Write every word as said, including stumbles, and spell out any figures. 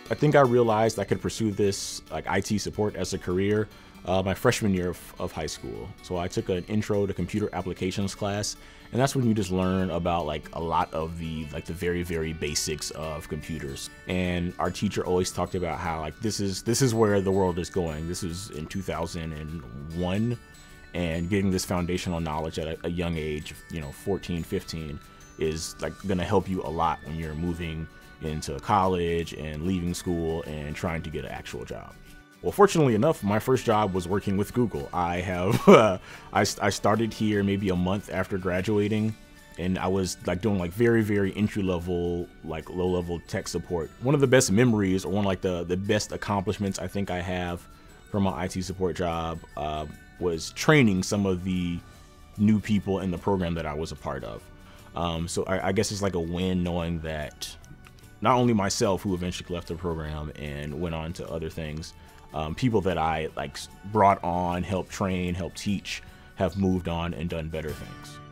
I think I realized I could pursue this like I T support as a career uh, my freshman year of, of high school. So I took an intro to computer applications class, and that's when you just learn about like a lot of the like the very very basics of computers. And our teacher always talked about how like this is this is where the world is going. This was in two thousand one, and getting this foundational knowledge at a, a young age, you know, fourteen, fifteen, is like gonna help you a lot when you're moving into college and leaving school and trying to get an actual job. Well, fortunately enough, my first job was working with Google. I have, uh, I, I started here maybe a month after graduating, and I was like doing like very, very entry level, like low level tech support. One of the best memories, or one of like the, the best accomplishments I think I have from my I T support job uh, was training some of the new people in the program that I was a part of. Um, so I, I guess it's like a win knowing that not only myself, who eventually left the program and went on to other things, um, people that I like brought on, helped train, helped teach, have moved on and done better things.